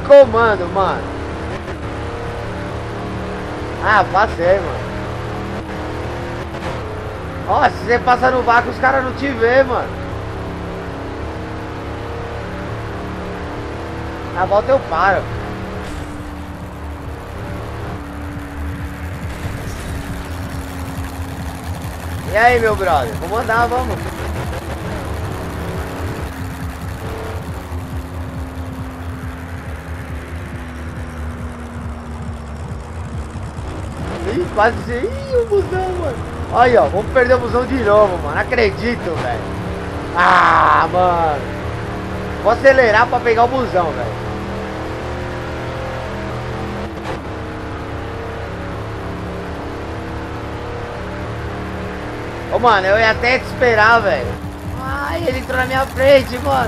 comando, mano. Ah, passei, mano. Ó, se você passa no vácuo, os caras não te vê, mano. Na volta eu paro. E aí, meu brother? Vamos andar, vamos. Ih, quase... Ih, o busão, mano. Olha, ó, vamos perder o busão de novo, mano. Acredito, velho. Ah, mano. Vou acelerar pra pegar o busão, velho. Ô, mano, eu ia até te esperar, velho. Ai, ele entrou na minha frente, mano.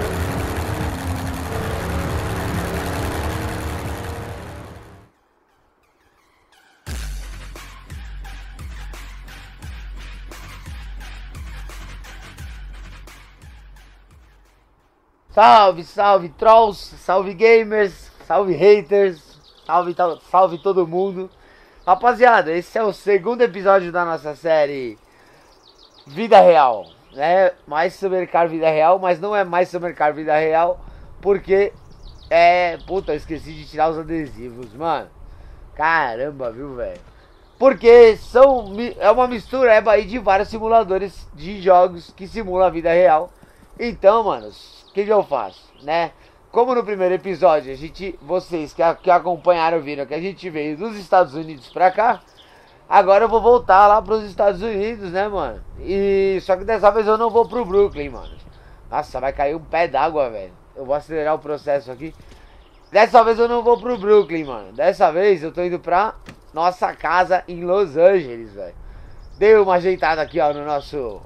Salve, salve trolls, salve gamers, salve haters, salve todo mundo. Rapaziada, esse é o segundo episódio da nossa série Vida Real, né? Mais Summercar Vida Real, mas não é mais Summercar Vida Real, porque puta, eu esqueci de tirar os adesivos, mano. Caramba, viu, velho? Porque é uma mistura aí de vários simuladores de jogos que simulam a vida real. Então, manos, o que eu faço, né? Como no primeiro episódio, vocês que acompanharam viram que a gente veio dos Estados Unidos pra cá. Agora eu vou voltar lá pros Estados Unidos, né, mano? E só que dessa vez eu não vou pro Brooklyn, mano. Nossa, vai cair um pé d'água, velho. Eu vou acelerar o processo aqui. Dessa vez eu não vou pro Brooklyn, mano. Dessa vez eu tô indo pra nossa casa em Los Angeles, velho. Dei uma ajeitada aqui, ó, no nosso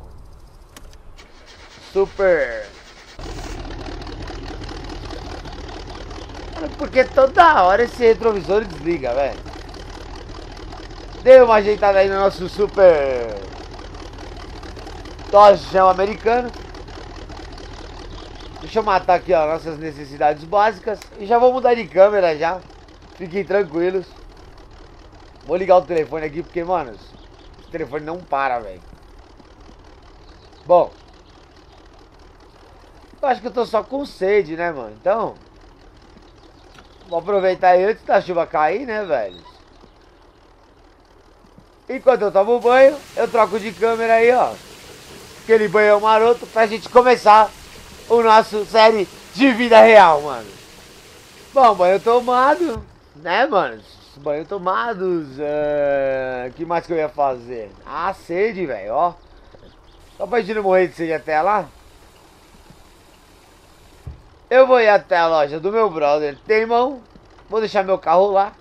super... Porque toda hora esse retrovisor desliga, velho. Dei uma ajeitada aí no nosso super Dodgeão americano. Deixa eu matar aqui, ó, nossas necessidades básicas. E já vou mudar de câmera já. Fiquem tranquilos. Vou ligar o telefone aqui porque, mano, o telefone não para, velho. Bom, eu acho que eu tô só com sede, né, mano? Então, vou aproveitar aí antes da chuva cair, né, velho? Enquanto eu tomo banho, eu troco de câmera aí, ó. Aquele banhão maroto pra gente começar o nosso série de vida real, mano. Bom, banho tomado, né, mano? Banho tomados. Que mais que eu ia fazer? Ah, sede, velho, ó. Só pra gente não morrer de sede até lá. Eu vou ir até a loja do meu brother Teimão. Vou deixar meu carro lá.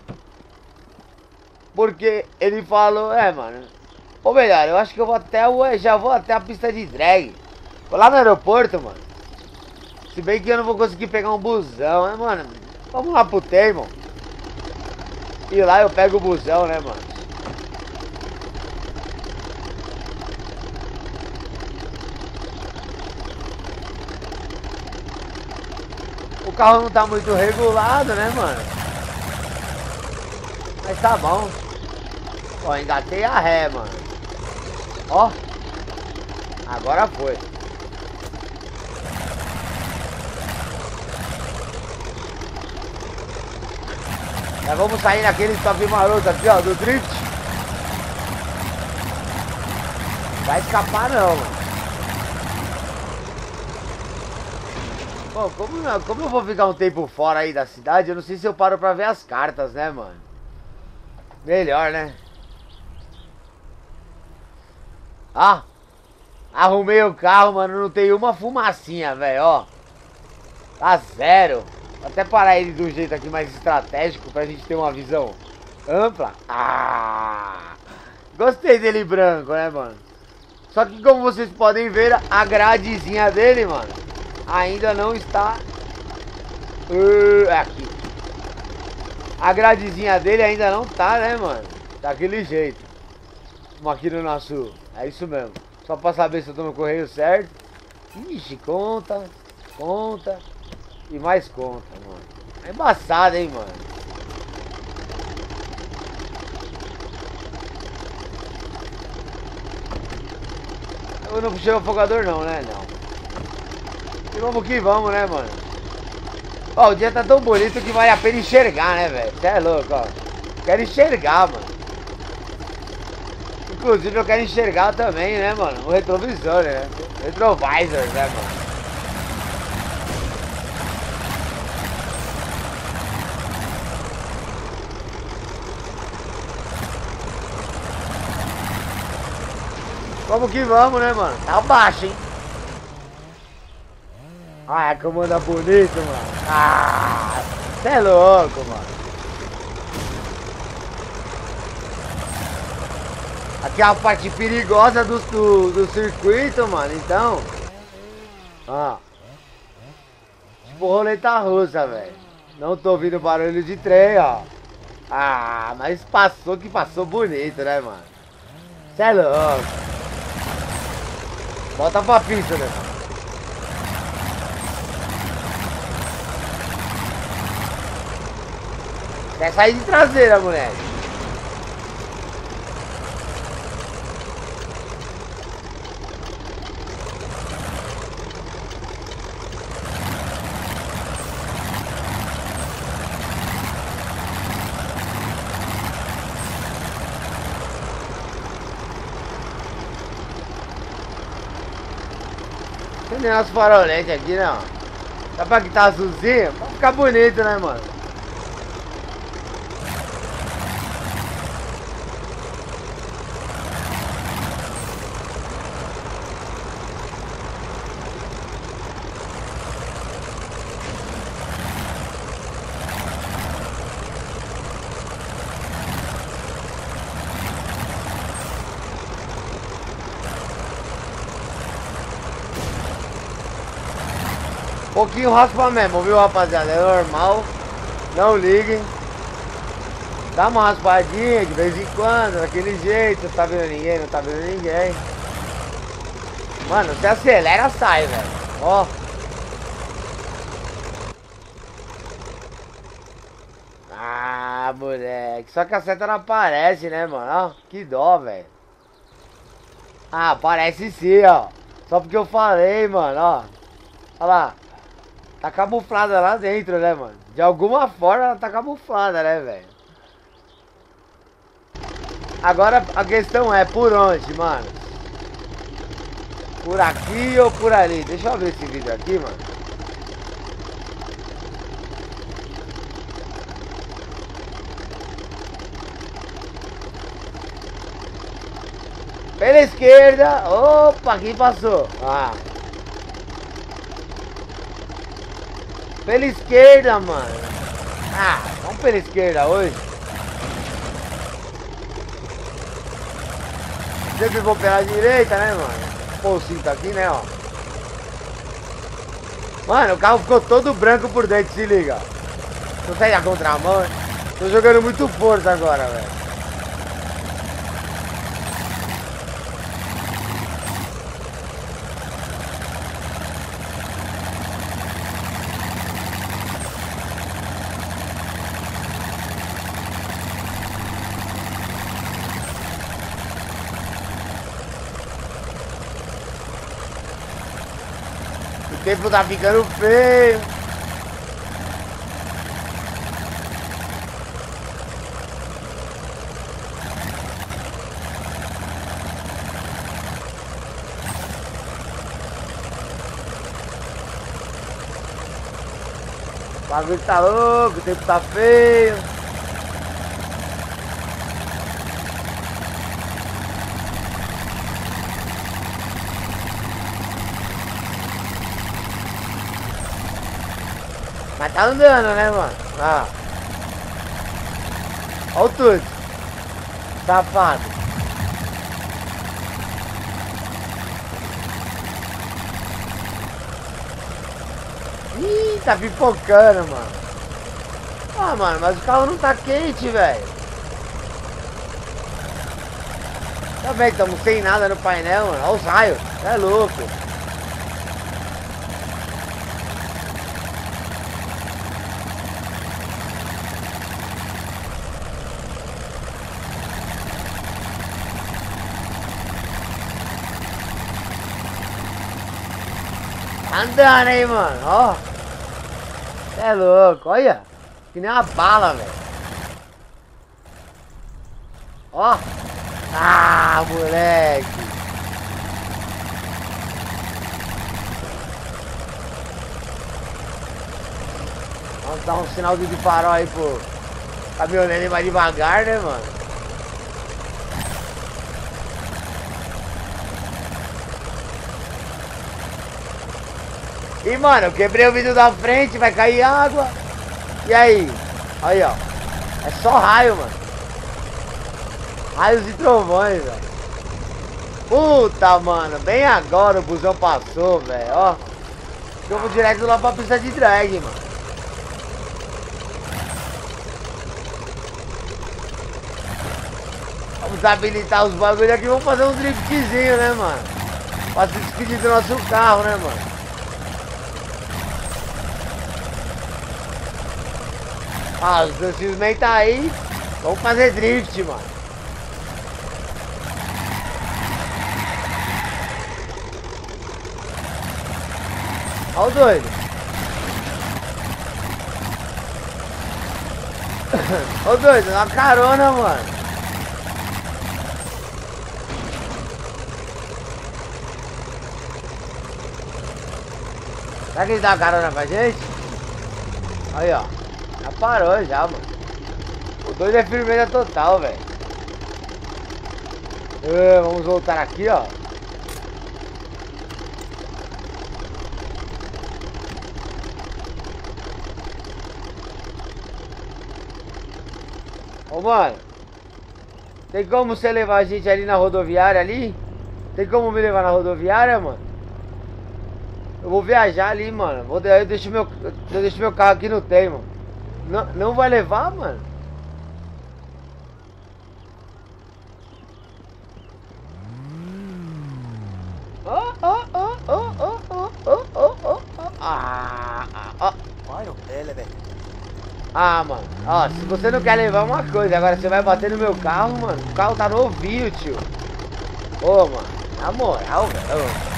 Porque ele falou, mano. Ou melhor, eu acho que eu vou já vou até a pista de drag. Vou lá no aeroporto, mano. Se bem que eu não vou conseguir pegar um busão, né, mano? Vamos lá pro Teimon. E lá eu pego o busão, né, mano? O carro não tá muito regulado, né, mano? Mas tá bom. Ó, engatei a ré, mano. Ó. Agora foi. Já vamos sair naquele top maroto aqui, ó, do drift. Vai escapar não, mano. Bom, como eu vou ficar um tempo fora aí da cidade, eu não sei se eu paro pra ver as cartas, né, mano? Melhor, né? Ah, arrumei o carro, mano, não tem uma fumacinha, velho, ó. Tá zero. Vou até parar ele de um jeito aqui mais estratégico pra gente ter uma visão ampla. Ah, gostei dele branco, né, mano? Só que como vocês podem ver, a gradezinha dele, mano, ainda não está... aqui. A gradezinha dele ainda não tá, né, mano? Daquele jeito. Vamos aqui no nosso... É isso mesmo. Só pra saber se eu tô no correio certo. Ixi, conta. E mais conta, mano. É embaçado, hein, mano. Eu não puxei o afogador não, né? Não. E vamos que vamos, né, mano? Ó, o dia tá tão bonito que vale a pena enxergar, né, velho? Você é louco, ó. Quero enxergar, mano. Inclusive eu quero enxergar também, né, mano? O retrovisor, né? Retrovisor, né, mano? Vamos que vamos, né, mano? Tá baixo, hein? Ah, como anda bonito, mano. Ah, você é louco, mano. Aqui é a parte perigosa do circuito, mano. Então, ó. Tipo roleta russa, velho. Não tô ouvindo barulho de trem, ó. Ah, mas passou que passou bonito, né, mano? Você é louco. Volta pra pista, né, mano? Quer sair de traseira, moleque. Tem nem umas faroletes aqui, não. Dá pra que tá azulzinho? Pra ficar bonito, né, mano? Pouquinho raspa mesmo, viu, rapaziada? É normal. Não liguem. Dá uma raspadinha de vez em quando, daquele jeito. Tá vendo ninguém? Não tá vendo ninguém. Mano, você acelera, sai, velho. Ó. Ah, moleque. Só que a seta não aparece, né, mano? Ó, que dó, velho. Ah, aparece sim, ó. Só porque eu falei, mano, ó. Olha lá. Tá camuflada lá dentro, né, mano? De alguma forma ela tá camuflada, né, velho? Agora a questão é por onde, mano? Por aqui ou por ali? Deixa eu ver esse vídeo aqui, mano. Pela esquerda. Opa, quem passou? Ah. Pela esquerda, mano. Ah, vamos pela esquerda hoje. Sempre vou pela direita, né, mano? Pô, o cinto aqui, né, ó. Mano, o carro ficou todo branco por dentro, se liga. Não sai da contramão, hein? Tô jogando muito força agora, velho. O tempo tá ficando feio. O bagulho tá louco, o tempo tá feio. Mas tá andando, né, mano? Ah. Olha o tudo. Safado. Ih, tá pipocando, mano. Ah, mano, mas o carro não tá quente, velho. Também estamos sem nada no painel, mano. Olha os raios. É louco. andando, hein, mano. Ó. Cê é louco, olha. Que nem uma bala, velho. Ó. Ah, moleque. Vamos dar um sinalzinho de farol aí pro caminhoneiro mais devagar, né, mano? E, mano, eu quebrei o vidro da frente, vai cair água. E aí? Aí, ó. É só raio, mano. Raios e trovões, velho. Puta, mano. Bem agora o busão passou, velho. Ó. Eu vou direto lá pra pista de drag, mano. Vamos habilitar os bagulhos aqui. Vamos fazer um driftzinho, né, mano? Pra se despedir do nosso carro, né, mano? Ah, os dois X-Men tá aí. Vamos fazer drift, mano. Ó o doido. Ó o doido, dá uma carona, mano. Será que ele dá uma carona pra gente? Aí, ó. Já parou já, mano. O doido é firmeza total, velho. Vamos voltar aqui, ó. Ô, mano. Tem como você levar a gente ali na rodoviária ali? Tem como me levar na rodoviária, mano? Eu vou viajar ali, mano. Eu deixo meu carro aqui, não tem, mano. Não vai levar, mano? Olha ele, velho. Ah, mano. Ó, se você não quer levar uma coisa, agora você vai bater no meu carro, mano. O carro tá novinho, tio. Ô, mano. Na moral, velho.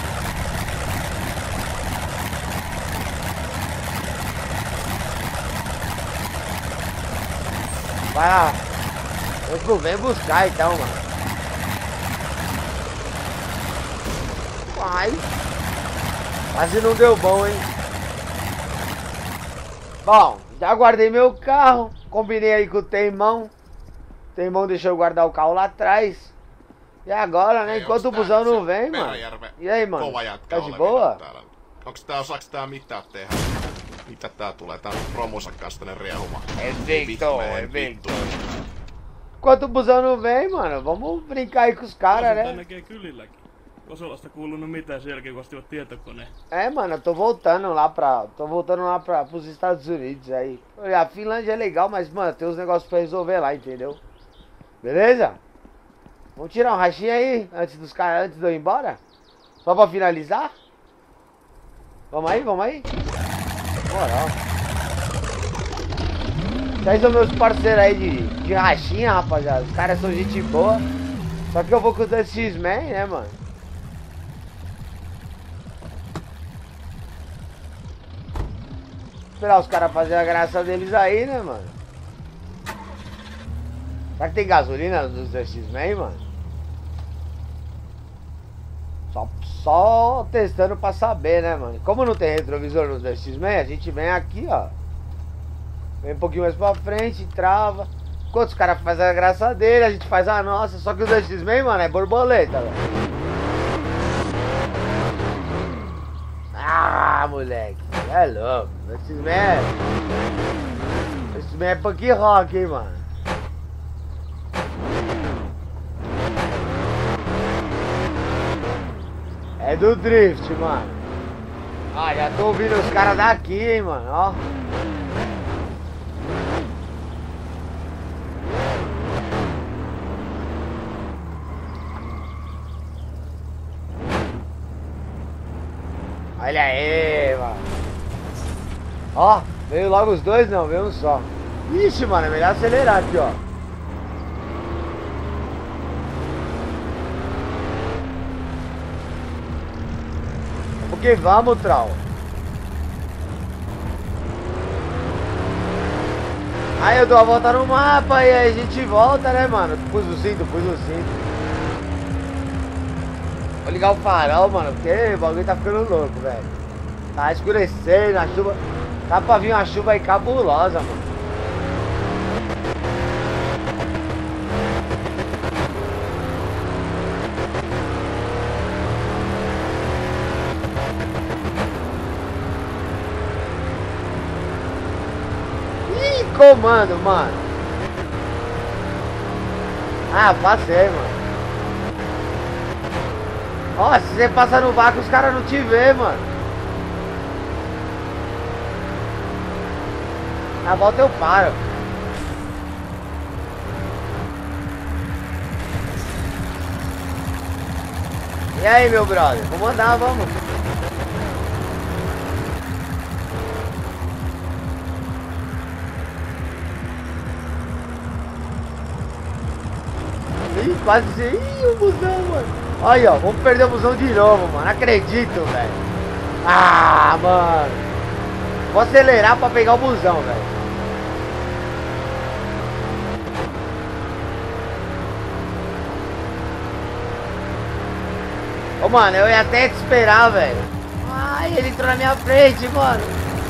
Vai lá. Vem buscar então, mano. Vai. Quase não deu bom, hein? Bom, já guardei meu carro. Combinei aí com o Teimão. O Teimão deixou eu guardar o carro lá atrás. E agora, né? Enquanto o busão não vem, mano. E aí, mano? Tá de boa? Onks tää mitään tehdä? Mitä tää tulee? Tää on promonsa kanssa tänne riehumaan. Evento. Enquanto o busão não vem, mano, vamos brincar aí com os caras, né? Näkee kylilläkin. Kosolasta kuulunut mitään sen jälkeen, kun ostivat tietokoneen. É, mano, eu tô voltando lá pros Estados Unidos aí. A Finlândia é legal, mas, mano, tem uns negócios pra resolver lá, entendeu? Beleza? Vamos tirar um rachinho aí, antes de eu ir embora? Só pra finalizar? Vamos aí? Moral. Vocês são meus parceiros aí de rachinha, rapaziada. Os caras são gente boa. Só que eu vou com os X-Men, né, mano? Esperar os caras fazerem a graça deles aí, né, mano? Será que tem gasolina nos X-Men, mano? Só testando pra saber, né, mano? Como não tem retrovisor nos X-Men, a gente vem aqui, ó. Vem um pouquinho mais pra frente, trava. Enquanto os caras fazem a graça dele, a gente faz a nossa. Só que os X-Men, mano, é borboleta, velho. Ah, moleque. É louco. X-Men é punk rock, hein, mano. É do drift, mano. Ah, já tô ouvindo os caras daqui, hein, mano, ó. Olha aí, mano. Ó, veio logo os dois, não, veio um só. Ixi, mano, é melhor acelerar aqui, ó. que vamos, Troll. Aí eu dou a volta no mapa e aí a gente volta, né, mano? Pus o cinto. Vou ligar o farol, mano, porque o bagulho tá ficando louco, velho. Tá escurecendo, a chuva... Tá pra vir uma chuva aí cabulosa, mano. Ih, comando, mano. Ah, passei, mano. Ó, se você passar no vácuo, os caras não te vê, mano. Na volta eu paro. E aí, meu brother? Vamos andar, vamos. Ih, quase... Ih, o busão, mano. Aí, ó, vamos perder o busão de novo, mano. Acredito, velho. Ah, mano. Vou acelerar pra pegar o busão, velho. Ô, mano, eu ia até te esperar, velho. Ai, ele entrou na minha frente, mano.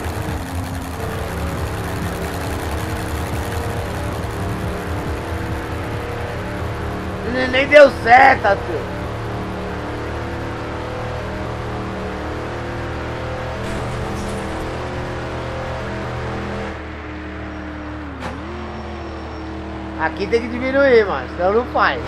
Nem deu certo, Arthur. Aqui tem que diminuir, mano, senão não faz.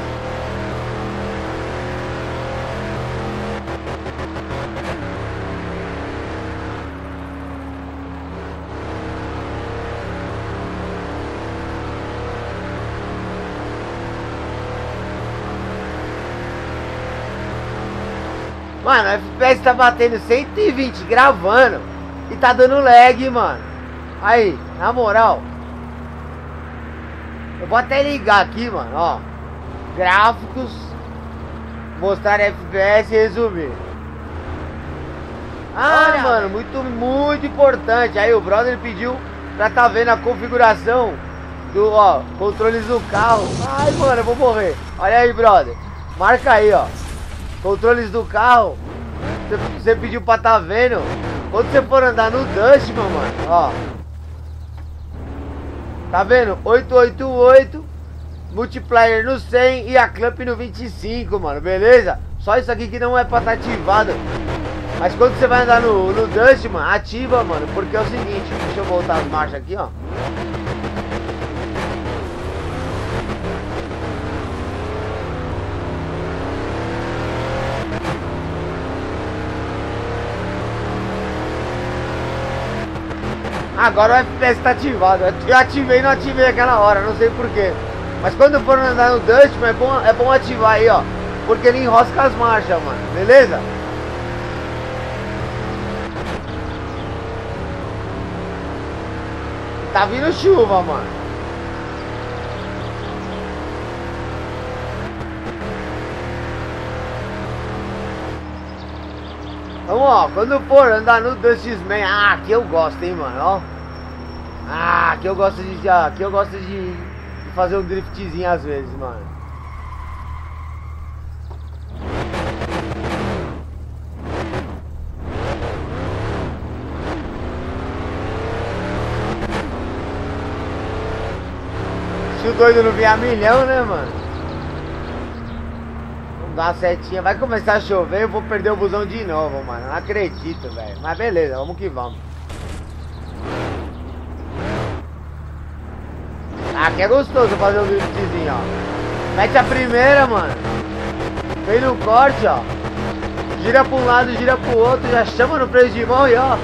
Mano, o FPS tá batendo 120 gravando e tá dando lag, mano. Aí, na moral. Eu vou até ligar aqui, mano, ó. Gráficos, mostrar FPS e resumir. Ah, olha, mano, muito importante. Aí o brother pediu pra tá vendo a configuração do, ó, controles do carro. Ai, mano, eu vou morrer. Olha aí, brother. Marca aí, ó. Controles do carro. Você pediu pra tá vendo. Quando você for andar no Dustman, mano, ó. Tá vendo? 888, multiplayer no 100 e a clamp no 25, mano, beleza? Só isso aqui que não é pra estar ativado. Mas quando você vai andar no Dustman, ativa, mano, porque é o seguinte, deixa eu voltar as marchas aqui, ó. Agora o FPS tá ativado. Eu ativei e não ativei aquela hora, não sei porquê. Mas quando for andar no Dustman é bom ativar aí, ó. Porque ele enrosca as marchas, mano. Beleza? Tá vindo chuva, mano. Então, ó, quando for andar no Dustman, ah, aqui eu gosto, hein, mano, ó. Ah, aqui eu gosto de fazer um driftzinho às vezes, mano. Se o doido não vier a milhão, né, mano? Vamos dar uma setinha. Vai começar a chover, eu vou perder o busão de novo, mano. Não acredito, velho. Mas beleza, vamos que vamos. Aqui é gostoso fazer um driftzinho, ó. Mete a primeira, mano. Vem no corte, ó. Gira pra um lado, gira pro outro. Já chama no freio de mão e ó.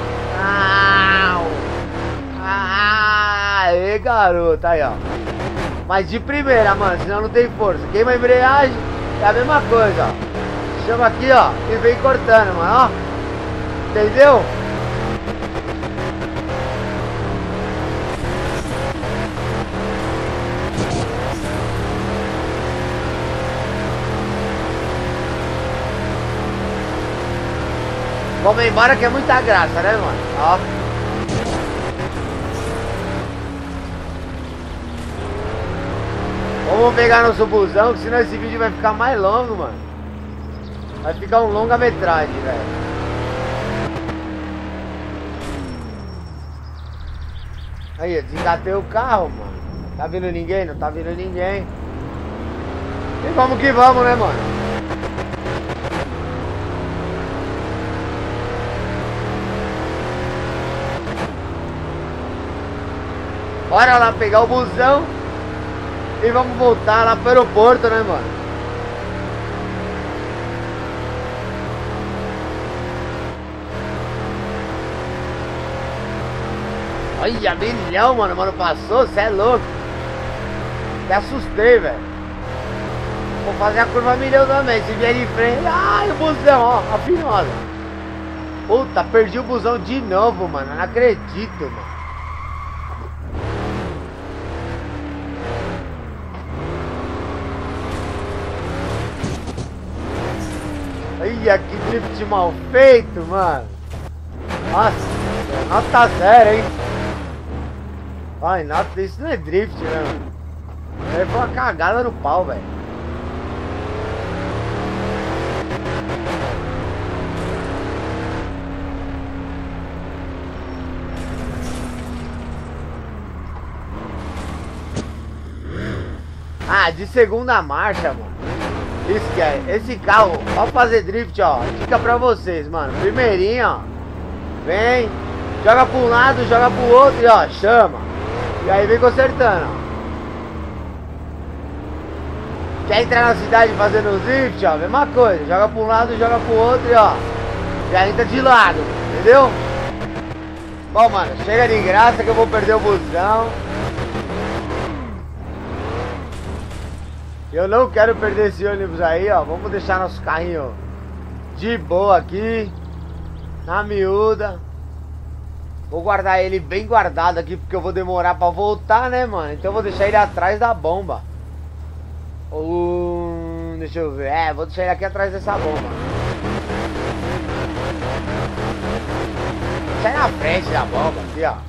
Aê, garoto. Aí, ó. Mas de primeira, mano. Senão não tem força. Queima a embreagem. É a mesma coisa, ó. Chama aqui, ó. E vem cortando, mano, ó. Entendeu? Vamos embora que é muita graça, né, mano? Ó. Vamos pegar nosso busão, que senão esse vídeo vai ficar mais longo, mano. Vai ficar um longa-metragem, velho. Aí, eu desengatei o carro, mano. Tá vindo ninguém? Não tá vindo ninguém. E vamos que vamos, né, mano? Bora lá pegar o busão e vamos voltar lá pro aeroporto, né, mano? Olha, milhão, mano. Mano, passou, cê é louco. Até assustei, velho. Vou fazer a curva milhão também. Se vier de frente. Ai, o busão, ó. A finosa. Puta, perdi o busão de novo, mano. Não acredito, mano. Olha que drift mal feito, mano. Nossa, nota zero, hein? Ai, nota, isso não é drift, né, mano? Aí foi uma cagada no pau, velho. Ah, de segunda marcha, mano. Isso que é. Esse carro, ó, fazer drift, ó. Dica pra vocês, mano. Primeirinho, ó. Vem, joga pra um lado, joga pro outro e ó, chama. E aí vem consertando, ó. Quer entrar na cidade fazendo drift, ó, mesma coisa. Joga pra um lado, joga pro outro e ó. Já entra de lado, entendeu? Bom, mano, chega de graça que eu vou perder o busão. Eu não quero perder esse ônibus aí, ó. Vamos deixar nosso carrinho de boa aqui, na miúda. Vou guardar ele bem guardado aqui, porque eu vou demorar pra voltar, né, mano? Então eu vou deixar ele atrás da bomba. Deixa eu ver. É, vou deixar ele aqui atrás dessa bomba. Sai na frente da bomba aqui, ó.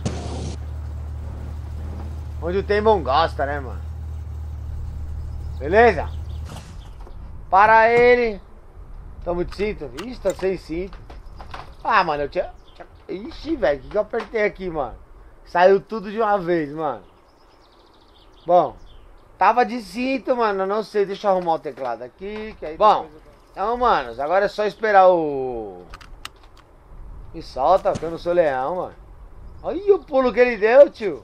Onde o Temon gosta, né, mano? Beleza? Para ele. Tamo de cinto? Ixi, tô sem cinto. Ah, mano, eu tinha... Ixi, velho, o que eu apertei aqui, mano? Saiu tudo de uma vez, mano. Bom, tava de cinto, mano, eu não sei. Deixa eu arrumar o teclado aqui, que aí... Bom, então, manos, agora é só esperar o... Me solta, que eu não sou leão, mano. Olha o pulo que ele deu, tio.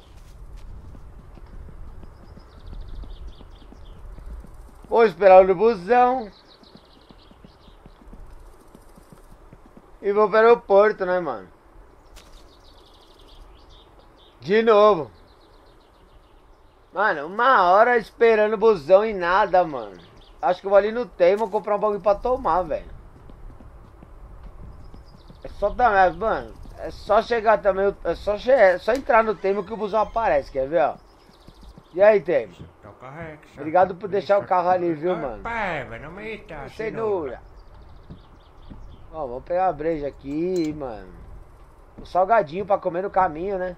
Vou esperar o busão. E vou para o aeroporto, né, mano? De novo. Mano, uma hora esperando o busão e nada, mano. Acho que eu vou ali no Temon comprar um bagulho pra tomar, velho. É só também, mano. É só chegar também. É só entrar no Temon que o busão aparece, quer ver, ó? E aí, Temon? Obrigado por deixar o carro ali, viu, mano? Cenoura. Ó, vamos pegar uma breja aqui, mano. Um salgadinho pra comer no caminho, né?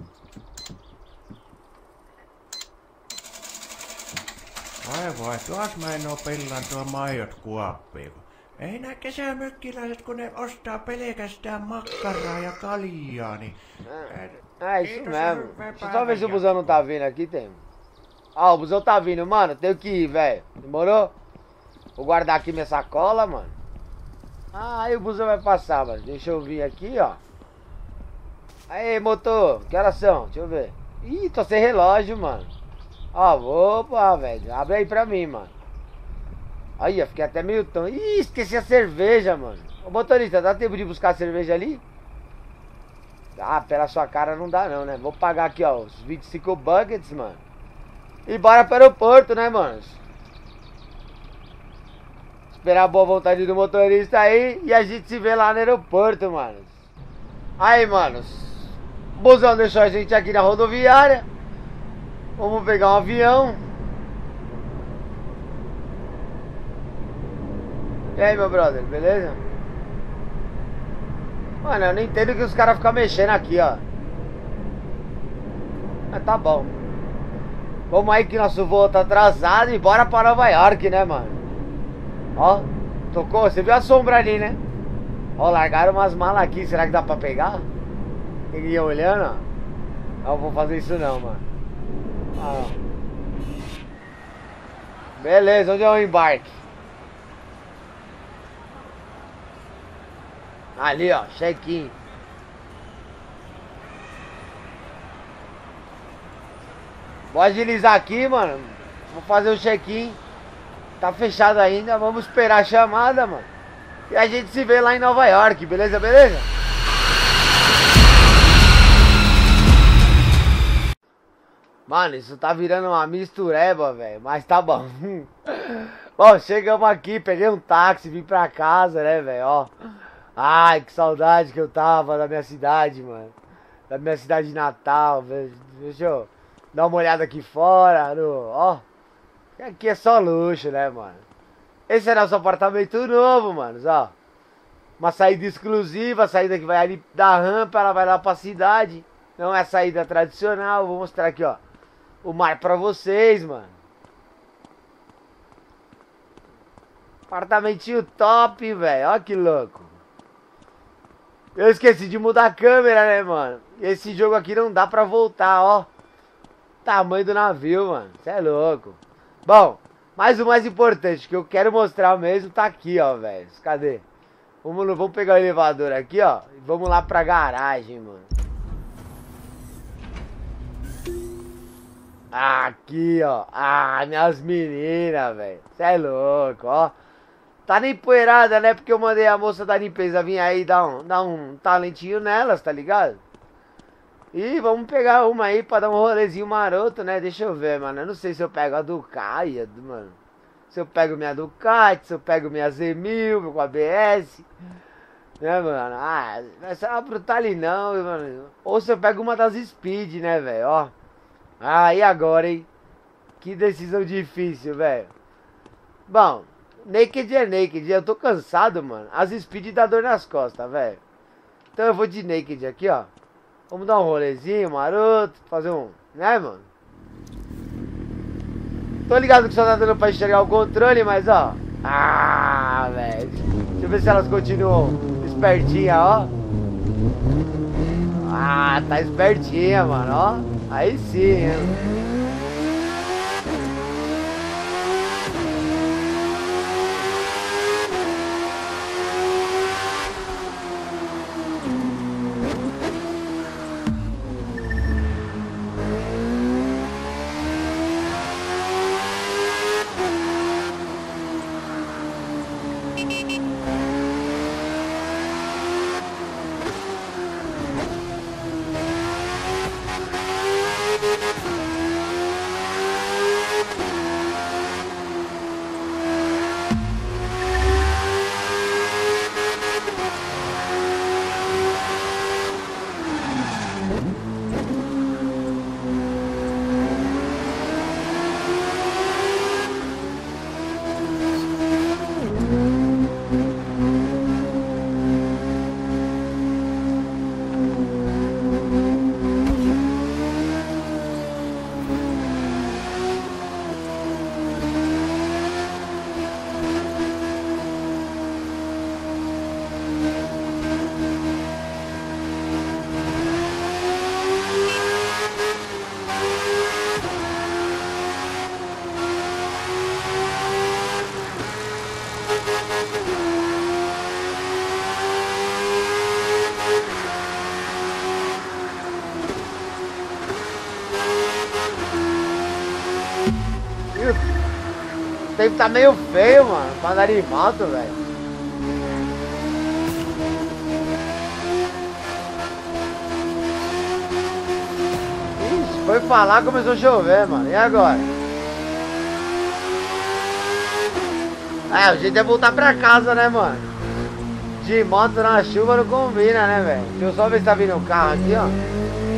Ai voi, tuossa mä en oo pellaan tuo maijot kuoppiin. Ei nää kesämökkiläiset, kun ne ostaa pelkästään makkaraa ja kaljaa, niin... Isso mesmo. Deixa eu só ver se o busão não tá vindo aqui, Temon. Ah, o busão tá vindo, mano. Tenho que ir, velho. Demorou? Vou guardar aqui minha sacola, mano. Ah, aí o busão vai passar, mano. Deixa eu vir aqui, ó. Aí, motor. Que horas são? Deixa eu ver. Ih, tô sem relógio, mano. Ó, opa, velho. Abre aí pra mim, mano. Aí, eu fiquei até meio tão... Ih, esqueci a cerveja, mano. Ô, motorista, dá tempo de buscar a cerveja ali? Ah, pela sua cara não dá não, né? Vou pagar aqui, ó, os 25 buckets, mano. E bora para o aeroporto, né, manos? Esperar a boa vontade do motorista aí e a gente se vê lá no aeroporto, manos. Aí, manos. O busão deixou a gente aqui na rodoviária. Vamos pegar um avião. E aí, meu brother, beleza? Mano, eu não entendo que os caras ficam mexendo aqui, ó. Mas tá bom. Vamos aí que nosso voo tá atrasado e bora pra Nova York, né, mano? Ó, tocou, você viu a sombra ali, né? Ó, largaram umas malas aqui, será que dá pra pegar? Tem que ir olhando, ó. Não vou fazer isso não, mano. Ah, beleza, onde é o embarque? Ali, ó, check-in. Vou agilizar aqui, mano. Vou fazer o check-in. Tá fechado ainda, vamos esperar a chamada, mano. E a gente se vê lá em Nova York, beleza, beleza? Mano, isso tá virando uma mistureba, velho. Mas tá bom. Bom, chegamos aqui, peguei um táxi, vim pra casa, né, velho, ó. Ai, que saudade que eu tava da minha cidade, mano. Da minha cidade de Natal, velho. Deixa eu dar uma olhada aqui fora, ó. Aqui é só luxo, né, mano? Esse é nosso apartamento novo, mano, ó. Uma saída exclusiva, a saída que vai ali da rampa, ela vai lá pra cidade. Não é a saída tradicional, vou mostrar aqui, ó. O mar pra vocês, mano. Apartamentinho top, velho. Ó que louco. Eu esqueci de mudar a câmera, né, mano? Esse jogo aqui não dá pra voltar, ó. Tamanho do navio, mano. Cê é louco. Bom, mas o mais importante que eu quero mostrar mesmo tá aqui, ó, velho. Cadê? Vamos pegar o elevador aqui, ó. E vamos lá pra garagem, mano. Aqui, ó. Ah, minhas meninas, velho. Cê é louco, ó. Tá nem empoeirada, né? Porque eu mandei a moça da limpeza vir aí dar um talentinho nelas, tá ligado? E vamos pegar uma aí pra dar um rolezinho maroto, né? Deixa eu ver, mano. Eu não sei se eu pego a Ducati, mano. Se eu pego minha Ducati, se eu pego minha Z1000 com a ABS. Né, mano? Ah, vai ser uma brutalidade não, mano. Ou se eu pego uma das Speed, né, velho? Ó. Ah, e agora, hein? Que decisão difícil, velho. Bom, naked é naked. Eu tô cansado, mano. As Speed dá dor nas costas, velho. Então eu vou de naked aqui, ó. Vamos dar um rolezinho maroto, fazer um... Né, mano? Tô ligado que só tá dando pra enxergar o controle, mas, ó... Ah, velho. Deixa eu ver se elas continuam espertinhas, ó. Ah, tá espertinha, mano, ó. Aí sim, hein? O tempo tá meio feio, mano, pra andar de moto, velho. Ixi, foi falar, começou a chover, mano. E agora? É, o jeito é voltar pra casa, né, mano? De moto na chuva não combina, né, velho? Deixa eu só ver se tá vindo um carro aqui, ó.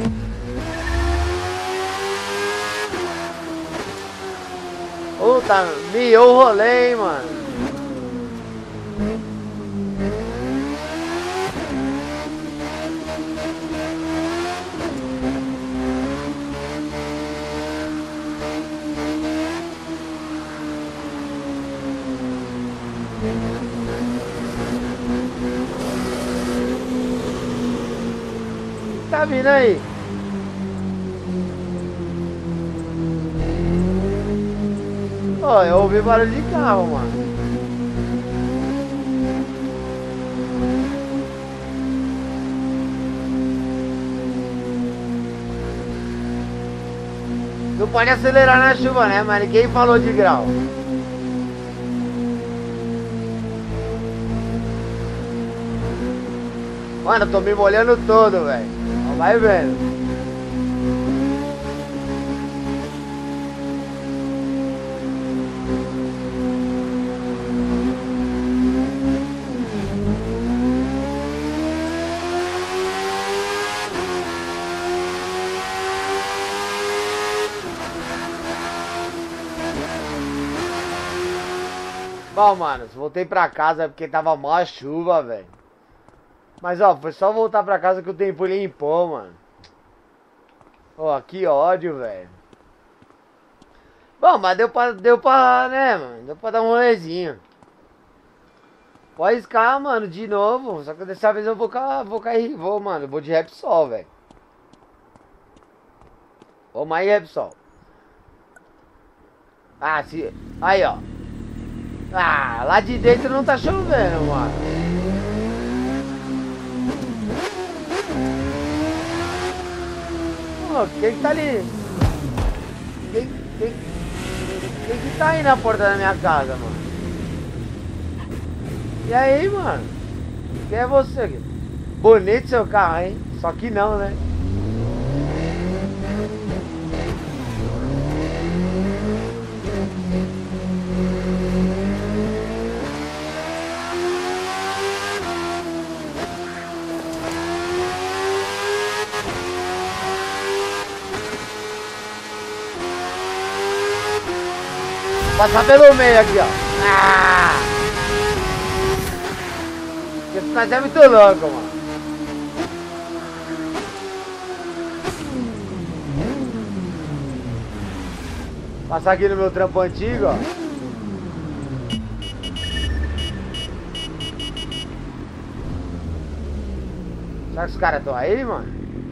Puta, miou o rolê, hein, mano. tá vindo aí? Ó, eu ouvi barulho de carro, mano. Não pode acelerar na chuva, né? Mas ninguém falou de grau. Mano, eu tô me molhando todo, velho. Vai vendo. Bom, mano, voltei pra casa porque tava mó chuva, velho. Mas, ó, foi só voltar pra casa que o tempo limpou, mano. Ó, que ódio, velho. Bom, mas deu pra, né, mano? Deu pra dar um rolezinho. Vou arriscar, mano, de novo. Só que dessa vez eu vou, mano. Eu vou de Repsol, velho. Vamos aí, Repsol. Ah, se... Aí, ó. Ah, lá de dentro não tá chovendo, mano. Pô, quem que tá ali? Quem que tá aí na porta da minha casa, mano? E aí, mano? Quem é você aqui? Bonito seu carro, hein? Só que não, né? Passar pelo meio aqui, ó. Ah! Esse nós é muito louco, mano. Passar aqui no meu trampo antigo, ó. Será que os caras estão aí, mano?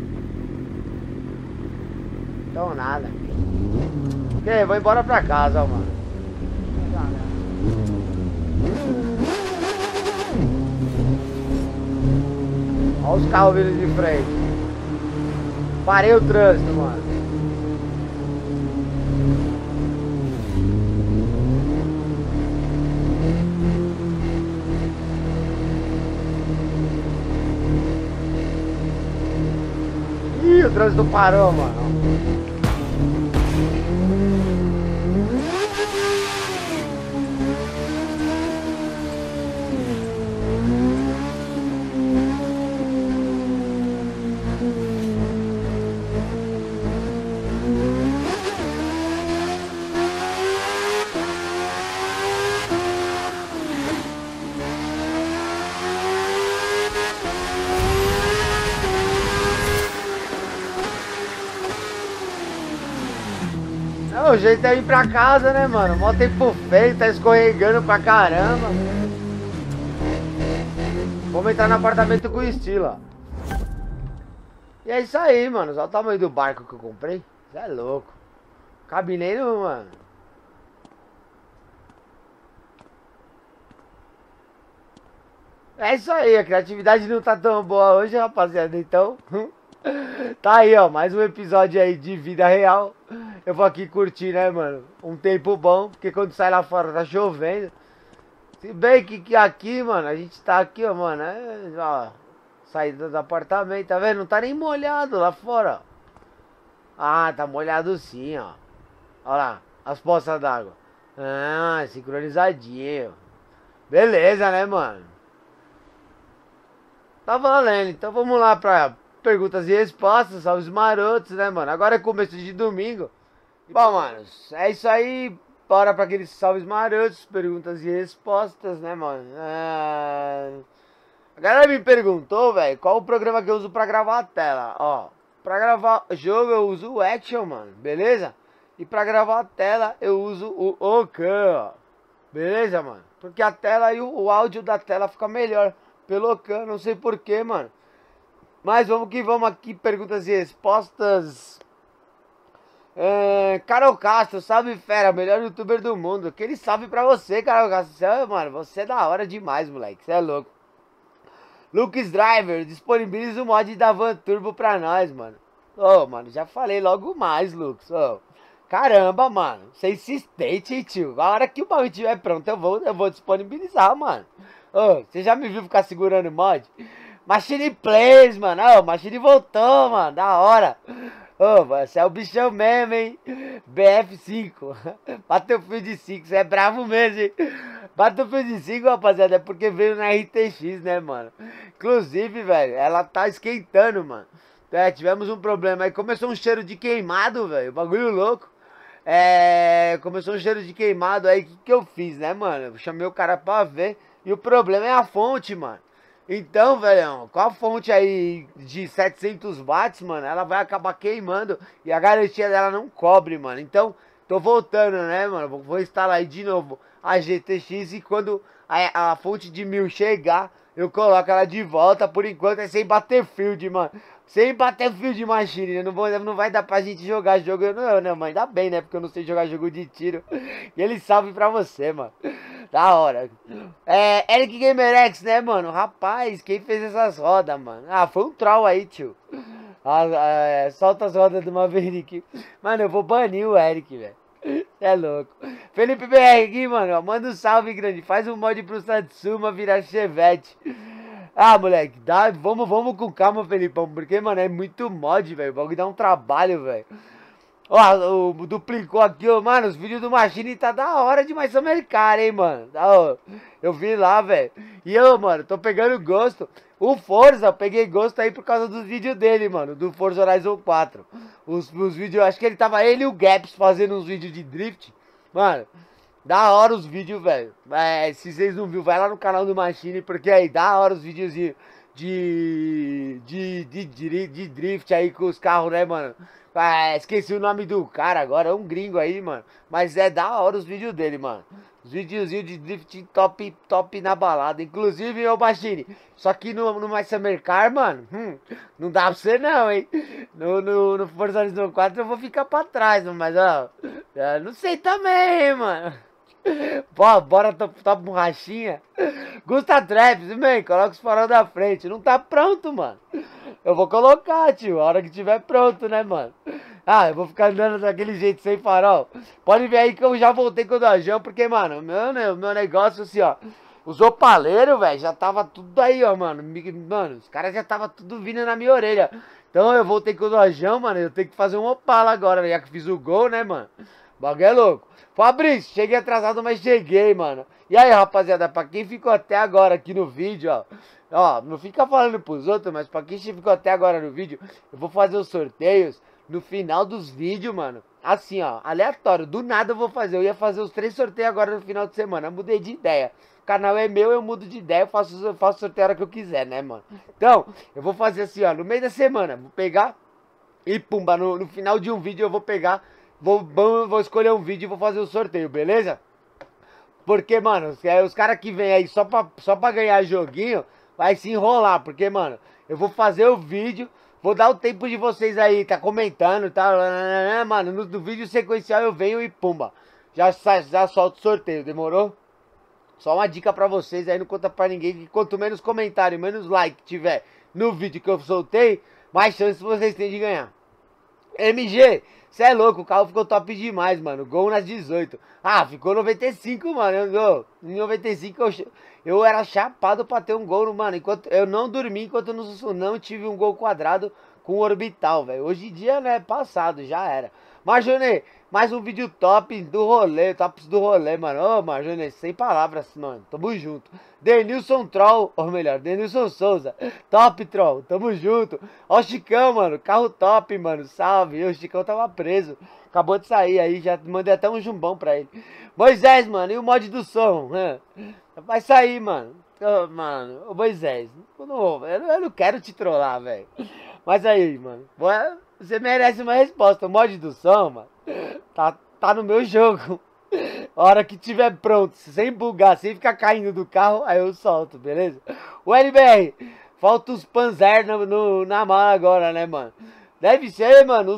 Então nada. Ok, vou embora pra casa, ó, mano. Olha os carros vindo de frente. Parei o trânsito, mano. Ih, o trânsito parou, mano. O jeito é ir pra casa, né, mano? Mó tempo feio, tá escorregando pra caramba. Vamos entrar no apartamento com estilo, ó. E é isso aí, mano. Olha o tamanho do barco que eu comprei. Isso é louco. Cabe nem no, mano. É isso aí, a criatividade não tá tão boa hoje, rapaziada. Então, tá aí, ó. Mais um episódio aí de vida real. Eu vou aqui curtir, né, mano? Um tempo bom, porque quando sai lá fora tá chovendo. Se bem que aqui, mano, a gente tá aqui, ó, mano. Ó, saída do apartamento, tá vendo? Não tá nem molhado lá fora, ó. Ah, tá molhado sim, ó. Olha lá, as poças d'água. Ah, sincronizadinho. Beleza, né, mano? Tá valendo. Então vamos lá pra perguntas e respostas aos marotos, né, mano? Agora é começo de domingo. Bom, manos, é isso aí. Bora pra aqueles salves marotos, perguntas e respostas, né, mano? A galera me perguntou, velho, qual o programa que eu uso pra gravar a tela. Ó, pra gravar jogo eu uso o Action, mano, beleza? E pra gravar a tela eu uso o Ocan, ó. Beleza, mano? Porque a tela e o áudio da tela fica melhor pelo Ocan, não sei porquê, mano. Mas vamos que vamos aqui, perguntas e respostas. Carol Castro, salve fera, melhor youtuber do mundo. Aquele salve pra você, Carol Castro. Mano, você é da hora demais, moleque. Você é louco. Lucas Driver, disponibiliza o mod da Van Turbo pra nós, mano. Ô, mano, já falei logo mais, Lucas. Ô, caramba, mano. Você é insistente, hein, tio. A hora que o bagulho estiver pronto, eu vou disponibilizar, mano. Ô, você já me viu ficar segurando o mod? Machine Plays, mano. Ô, Machine voltou, mano. Da hora. Ô, você é o bichão mesmo, hein? BF5. Battlefield 5. Você é bravo mesmo, hein? Battlefield 5, rapaziada, é porque veio na RTX, né, mano? Inclusive, velho, ela tá esquentando, mano. Tivemos um problema aí. Começou um cheiro de queimado, velho. Bagulho louco. Começou um cheiro de queimado aí. O que eu fiz, né, mano? Eu chamei o cara pra ver. E o problema é a fonte, mano. Então, velhão, com a fonte aí de 700 watts, mano, ela vai acabar queimando e a garantia dela não cobre, mano. Então, tô voltando, né, mano? Vou instalar aí de novo a GTX e quando a fonte de 1000 chegar, eu coloco ela de volta. Por enquanto é sem Battlefield, mano. Sem Battlefield Machine, não vai dar pra gente jogar jogo, não, né, mano? Ainda bem, né? Porque eu não sei jogar jogo de tiro. E ele salve pra você, mano. Da hora. Eric GamerX, né, mano? Rapaz, quem fez essas rodas, mano? Ah, foi um troll aí, tio. Solta as rodas do Maverick. Mano, eu vou banir o Eric, velho. É louco. Felipe BR aqui, mano. Ó, manda um salve grande. Faz um mod pro Satsuma virar Chevette. Ah, moleque, vamos com calma, Felipão. Porque, mano, é muito mod, velho. O bagulho dá um trabalho, velho. Ó, duplicou aqui, ó. Mano, os vídeos do Machine tá da hora demais, americano, hein, mano. Eu vi lá, velho. E eu, mano, tô pegando gosto. O Forza, eu peguei gosto aí por causa dos vídeos dele, mano. Do Forza Horizon 4. Os vídeos, acho que ele e o Gaps fazendo uns vídeos de drift. Mano, da hora os vídeos, velho. Se vocês não viram, vai lá no canal do Machine, porque aí da hora os videozinhos de drift aí com os carros, né, mano? Esqueci o nome do cara agora, é um gringo aí, mano. Mas é da hora os vídeos dele, mano. Os videozinhos de drift top na balada. Inclusive, ô Machine, só que no My Summer Car, mano, não dá pra você não, hein. No Forza Horizon 4 eu vou ficar pra trás, mas ó, não sei também, hein, mano. Pô, bora top borrachinha. Gusta Traps, man, coloca os farol da frente. Não tá pronto, mano. Eu vou colocar, tio, a hora que tiver pronto, né, mano? Ah, eu vou ficar andando daquele jeito sem farol. Pode ver aí que eu já voltei com o Dojão, porque, mano, meu negócio assim, ó. Os opaleiros, velho, já tava tudo aí, ó, mano. Mano, os caras já tava tudo vindo na minha orelha. Então eu voltei com o Dojão, mano. Eu tenho que fazer um Opala agora, já que fiz o gol, né, mano? O bagulho é louco. Fabrício, cheguei atrasado, mas cheguei, mano. E aí, rapaziada, pra quem ficou até agora aqui no vídeo, ó. Ó, não fica falando pros outros, mas pra quem ficou até agora no vídeo, eu vou fazer os sorteios no final dos vídeos, mano. Assim, ó, aleatório, do nada eu vou fazer. Eu ia fazer os 3 sorteios agora no final de semana. Eu mudei de ideia. O canal é meu, eu mudo de ideia, eu faço sorteio a hora que eu quiser, né, mano? Então, eu vou fazer assim, ó, no meio da semana, vou pegar e pumba, no final de um vídeo eu vou pegar, vou escolher um vídeo e vou fazer o sorteio, beleza? Porque, mano, os caras que vêm aí só pra ganhar joguinho, vai se enrolar, porque, mano, eu vou fazer o vídeo, vou dar o tempo de vocês aí, tá comentando, tá, mano, no vídeo sequencial eu venho e pumba, já solto o sorteio, demorou? Só uma dica pra vocês aí, não conta pra ninguém, que quanto menos comentário, menos like tiver no vídeo que eu soltei, mais chance vocês têm de ganhar. MG, cê é louco, o carro ficou top demais, mano. Gol nas 18. Ah, ficou 95, mano. Em 95 eu era chapado pra ter um gol, mano. Enquanto eu não dormi, enquanto eu não tive um gol quadrado com orbital, velho. Hoje em dia, né, passado, já era. Marjonê, mais um vídeo top do rolê, tops do rolê, mano. Ô, Marjonê, sem palavras, mano. Tamo junto. Denilson Troll, ou melhor, Denilson Souza. Top, Troll, tamo junto. Ó o Chicão, mano, carro top, mano. Salve, o Chicão tava preso. Acabou de sair aí, já mandei até um jumbão pra ele. Moisés, mano, e o mod do som? Vai sair, mano. Mano, ô Moisés, eu não quero te trollar, velho. Mas aí, mano, você merece uma resposta. O mod do som, mano, tá no meu jogo. A hora que tiver pronto, sem bugar, sem ficar caindo do carro, aí eu solto, beleza? O LBR, Falta os Panzer na mala agora, né, mano? Deve ser, mano,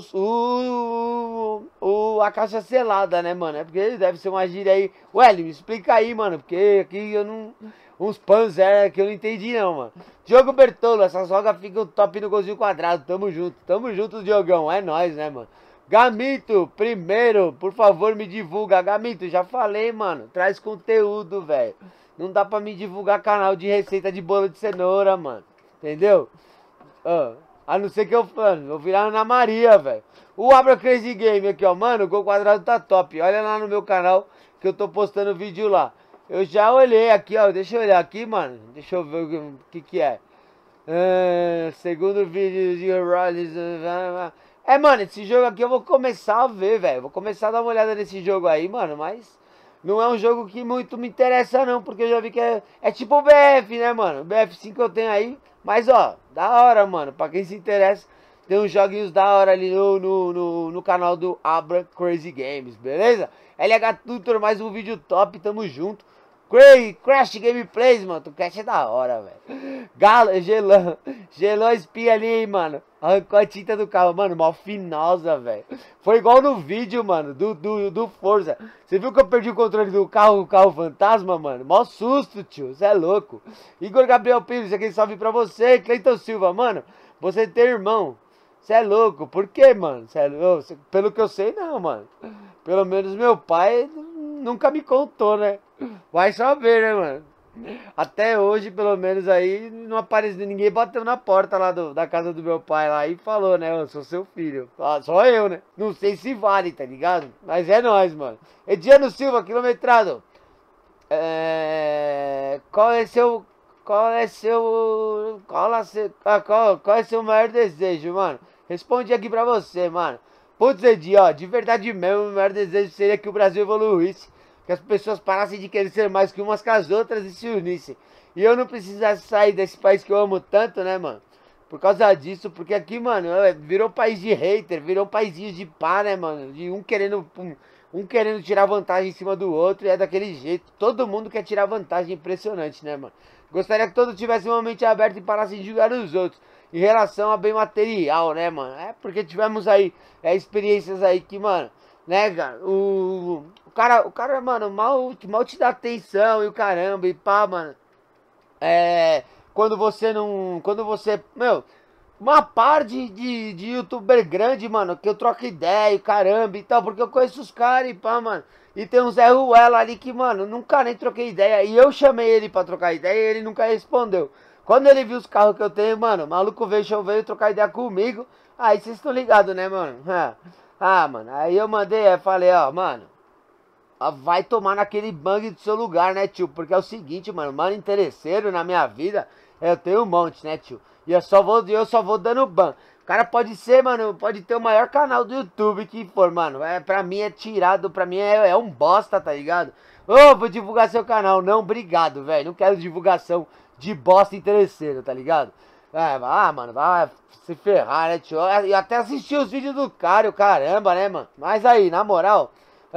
a caixa selada, né, mano? É porque deve ser uma gíria aí. Ué, me explica aí, mano, porque aqui eu não... Uns Panzer que eu não entendi, não, mano. Diogo Bertolo, essas rogas ficam top no golzinho quadrado. Tamo junto, Diogão. É nóis, né, mano? Gamito, primeiro, por favor, me divulga. Gamito, já falei, mano. Traz conteúdo, velho. Não dá pra me divulgar canal de receita de bolo de cenoura, mano. Entendeu? A não ser que eu vou virar Ana Maria, velho. O Abra Crazy Game aqui, ó. Mano, o gol quadrado tá top. Olha lá no meu canal que eu tô postando vídeo lá. Eu já olhei aqui, ó. Deixa eu olhar aqui, mano. Deixa eu ver o que é. Segundo vídeo de Riley. Mano, esse jogo aqui eu vou começar a ver, velho. Vou começar a dar uma olhada nesse jogo aí, mano. Mas não é um jogo que muito me interessa, não. Porque eu já vi que é tipo o BF, né, mano? O BF5 eu tenho aí. Mas, ó, da hora, mano. Pra quem se interessa, tem uns joguinhos da hora ali no canal do Abra Crazy Games, beleza? LH Tutor, mais um vídeo top, tamo junto. Crash Gameplays, mano. Tu Crash é da hora, velho. Galo, gelou a espinha ali, hein, mano. Arrancou a tinta do carro, mano. Mal finosa, velho. Foi igual no vídeo, mano, do Forza. Você viu que eu perdi o controle do carro, o carro fantasma, mano? Mó susto, tio. Você é louco. Igor Gabriel Pires, aqui salve pra você. Cleiton Silva, mano. Você tem irmão. Você é louco. Por quê, mano? Pelo que eu sei, não, mano. Pelo menos meu pai nunca me contou, né? Vai saber, né, mano? Até hoje, pelo menos aí, não apareceu, ninguém bateu na porta lá da casa do meu pai lá e falou, né? Eu sou seu filho. Só eu, né? Não sei se vale, tá ligado? Mas é nóis, mano. Ediano Silva, quilometrado. Qual é seu maior desejo, mano? Responde aqui pra você, mano. Putz, Edi, ó, de verdade mesmo, o maior desejo seria que o Brasil evoluísse, que as pessoas parassem de querer ser mais que umas com as outras e se unissem. E eu não precisasse sair desse país que eu amo tanto, né, mano? Por causa disso, porque aqui, mano, virou um país de hater, virou um paizinho de pá, né, mano? De um querendo tirar vantagem em cima do outro, e é daquele jeito. Todo mundo quer tirar vantagem, impressionante, né, mano? Gostaria que todos tivessem uma mente aberta e parassem de julgar os outros. Em relação a bem material, né, mano? É porque tivemos aí experiências aí que, mano, né, cara? O cara, mano, mal te dá atenção e o caramba, e pá, mano. Quando você, meu, uma par de youtuber grande, mano, que eu troco ideia e caramba e tal, porque eu conheço os caras e pá, mano. E tem um Zé Ruela ali que, mano, nunca nem troquei ideia. E eu chamei ele pra trocar ideia e ele nunca respondeu. Quando ele viu os carros que eu tenho, mano, o maluco veio trocar ideia comigo. Aí vocês estão ligados, né, mano? Mano, aí eu falei, ó, mano, vai tomar naquele bang do seu lugar, né, tio? Porque é o seguinte, mano, interesseiro na minha vida, eu tenho um monte, né, tio? E eu só vou dando ban. O cara pode ser, mano, pode ter o maior canal do YouTube que for, mano. Pra mim é tirado, pra mim é um bosta, tá ligado? Vou divulgar seu canal. Não, obrigado, velho. Não quero divulgação de bosta interesseiro, tá ligado? Mano, vai se ferrar, né, tio? E até assistir os vídeos do cara, o caramba, né, mano? Mas aí, na moral,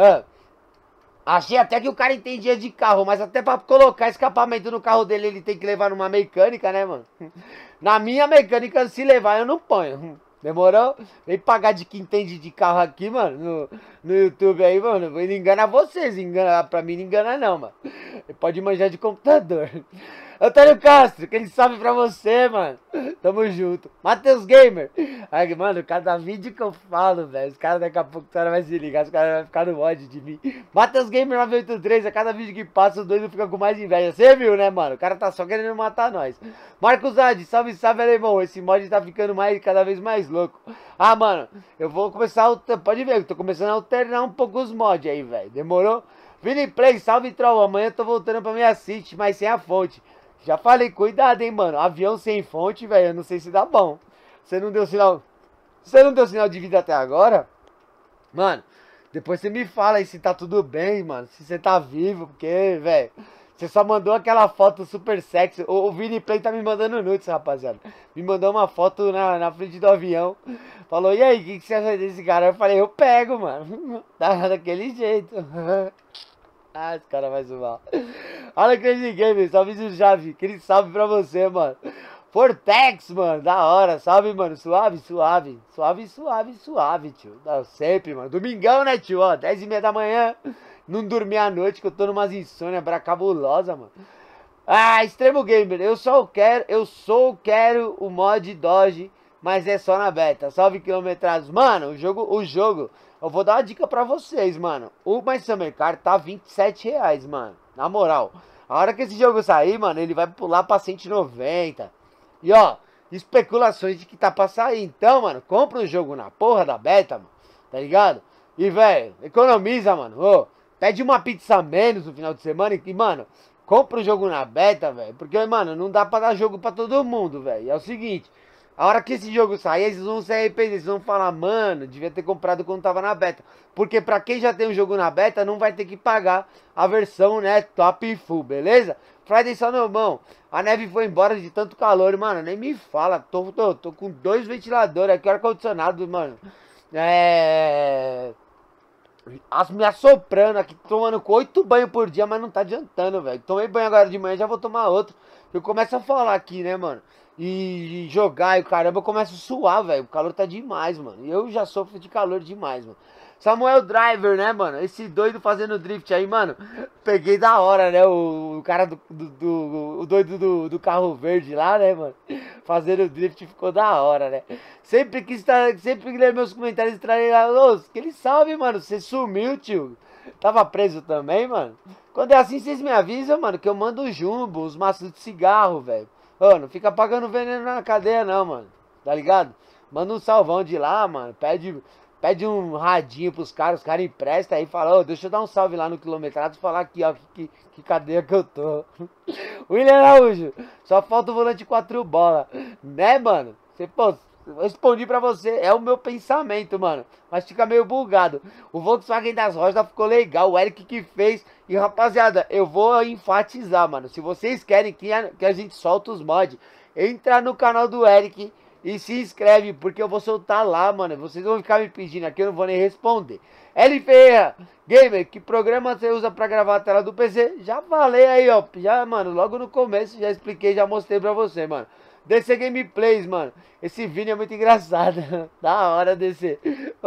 achei até que o cara entendia de carro, mas até pra colocar escapamento no carro dele, ele tem que levar numa mecânica, né, mano? Na minha mecânica, se levar, eu não ponho. Demorou? Vem pagar de quem entende de carro aqui, mano, no YouTube aí, mano. Ele engana vocês, pra mim não engana não, mano. Ele pode manjar de computador. Antônio Castro, aquele salve pra você, mano. Tamo junto. Matheus Gamer. Ai, mano, cada vídeo que eu falo, velho, os caras daqui a pouco vai se ligar, os caras vão ficar no ódio de mim. Matheus Gamer 983, a cada vídeo que passa, os dois ficam com mais inveja. Você viu, né, mano? O cara tá só querendo matar nós. Marcos Adi, salve, salve, alemão. Esse mod tá ficando cada vez mais louco. Mano, eu vou começar, pode ver, eu tô começando a alternar um pouco os mods aí, velho. Demorou? Vini Play, salve, troll. Amanhã eu tô voltando pra minha City, mas sem a fonte. Já falei, cuidado, hein, mano. Avião sem fonte, velho, eu não sei se dá bom. Você não deu sinal de vida até agora? Mano, depois você me fala aí se tá tudo bem, mano. Se você tá vivo, porque, velho, você só mandou aquela foto super sexy. O Vini Play tá me mandando nudes, rapaziada. Me mandou uma foto na frente do avião. Falou, e aí, o que você acha desse cara? Eu falei, eu pego, mano. Daquele jeito. Esse cara vai zoar. Olha Crazy Games, salve do Javi. Aquele salve pra você, mano. Fortex, mano, da hora, salve, mano, suave, suave, suave, suave, suave, tio, sempre, mano, domingão, né, tio, ó, 10h30 da manhã, não dormi à noite, que eu tô numas insônia cabulosa, mano. Ah, Extremo Gamer, eu só quero o mod Doge, mas é só na beta, salve quilometrados, mano, o jogo, eu vou dar uma dica pra vocês, mano, o My Summer Car tá R$27, mano, na moral, a hora que esse jogo sair, mano, ele vai pular pra 190. E ó, especulações de que tá pra sair. Então, mano, compra o jogo na porra da beta, mano. Tá ligado? E, velho, economiza, mano. Ô, pede uma pizza a menos no final de semana e, mano, compra o jogo na beta, velho. Porque, mano, não dá pra dar jogo pra todo mundo, velho. É o seguinte, a hora que esse jogo sair, eles vão se arrepender. Eles vão falar, mano, devia ter comprado quando tava na beta. Porque pra quem já tem um jogo na beta, não vai ter que pagar a versão, né, top e full, beleza? Friday só no mão. A neve foi embora de tanto calor, mano. Nem me fala. Tô com 2 ventiladores aqui, ar-condicionado, mano. Me assoprando aqui, tomando 8 banhos por dia, mas não tá adiantando, velho. Tomei banho agora de manhã, já vou tomar outro. Eu começo a falar aqui, né, mano? E jogar e o caramba, eu começo a suar, velho. O calor tá demais, mano. E eu já sofro de calor demais, mano. Samuel Driver, né, mano? Esse doido fazendo drift aí, mano. Peguei da hora, né? O cara o doido do carro verde lá, né, mano? Fazendo drift ficou da hora, né? Sempre que ler meus comentários, estarei lá. Ô, aquele salve, mano. Você sumiu, tio. Tava preso também, mano. Quando é assim, vocês me avisam, mano, que eu mando o jumbo, os maços de cigarro, velho. Ô, não fica pagando veneno na cadeia, não, mano. Tá ligado? Manda um salvão de lá, mano. Pede um radinho pros caras, os caras emprestam aí e falam, ô, deixa eu dar um salve lá no quilometrado e falar aqui, ó, que cadeia que eu tô. William Araújo, só falta o volante 4 bola. Né, mano? Pô, eu respondi pra você, é o meu pensamento, mano. Mas fica meio bugado. O Volkswagen das Rodas ficou legal, o Eric que fez. E rapaziada, eu vou enfatizar, mano. Se vocês querem que a gente solta os mods, entra no canal do Eric e se inscreve, porque eu vou soltar lá, mano. Vocês vão ficar me pedindo aqui, eu não vou nem responder. L Ferreira, gamer, que programa você usa pra gravar a tela do PC? Já falei aí, ó. Já, mano, logo no começo já expliquei, já mostrei pra você, mano. DC Gameplays, mano. Esse vídeo é muito engraçado. Da hora DC.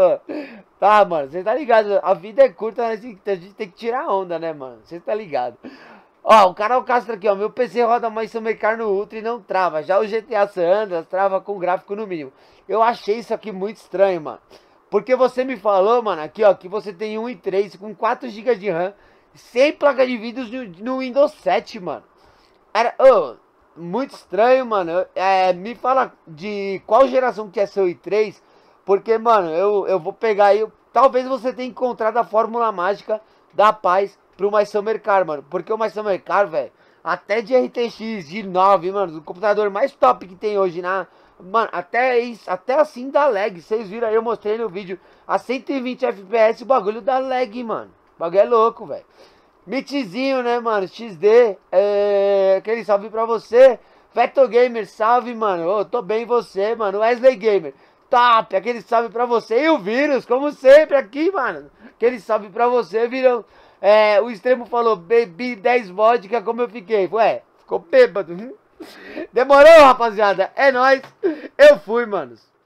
Tá, mano, você tá ligado? A vida é curta, mas a gente tem que tirar onda, né, mano? Você tá ligado? Ó, o canal Castro aqui, ó. Meu PC roda mais Summer Car no Ultra e não trava. Já o GTA San Andreas trava com gráfico no mínimo. Eu achei isso aqui muito estranho, mano. Porque você me falou, mano, aqui, ó, que você tem 1.3 com 4 GB de RAM, sem placa de vídeos no Windows 7, mano. Era, muito estranho, mano. Me fala de qual geração que é seu i3, porque, mano, eu vou pegar aí. Talvez você tenha encontrado a fórmula mágica da paz pro My Summer Car, mano. Porque o My Summer Car, velho, até de RTX, de 9, mano, do computador mais top que tem hoje mano, até assim dá lag. Vocês viram aí, eu mostrei no vídeo. A 120 FPS o bagulho dá lag, mano. O bagulho é louco, velho. Mitzinho, né, mano? XD, aquele salve pra você. Veto Gamer, salve, mano. Ô, tô bem você, mano. Wesley Gamer, top, aquele salve pra você. E o Vírus, como sempre aqui, mano. Aquele salve pra você, Virão. O Extremo falou, bebi 10 vodka, como eu fiquei. Ué, ficou bêbado. Demorou, rapaziada. É nóis. Eu fui, manos.